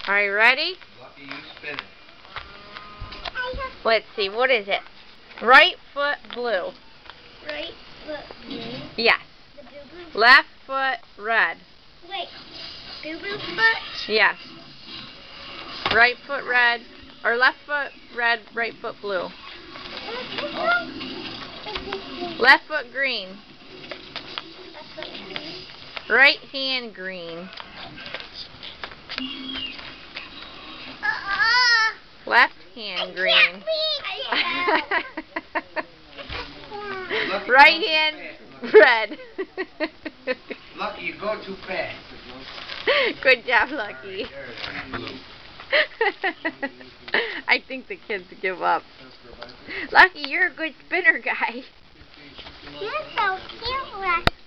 Are you ready? Lucky you spin it. Let's see, what is it? Right foot blue. Right foot blue? Yes. The boo-boo? Left foot red. Wait, boo-boo foot? Yes. Right foot red, or left foot red, right foot blue. Left foot green. Left foot green? Right hand green. Left hand green. Right hand red. Lucky, you go too fast. Good job, Lucky. I think the kids give up. Lucky, you're a good spinner guy. You're so cute, Lucky.